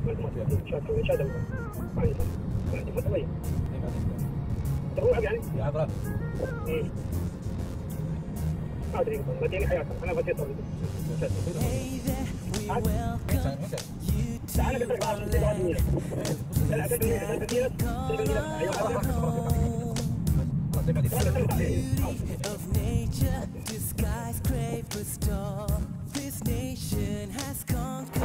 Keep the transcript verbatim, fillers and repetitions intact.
ما انت ما تبغى شاد شاد ما عندي ما عندي فتره طويله تروح يعني يا عبرات امم ما ادري بديني حياتك انا بديت اطول تعال قلت لك بعض الدنيا لا قلت لك الدنيا of nature, the skyscraper star. This nation has conquered.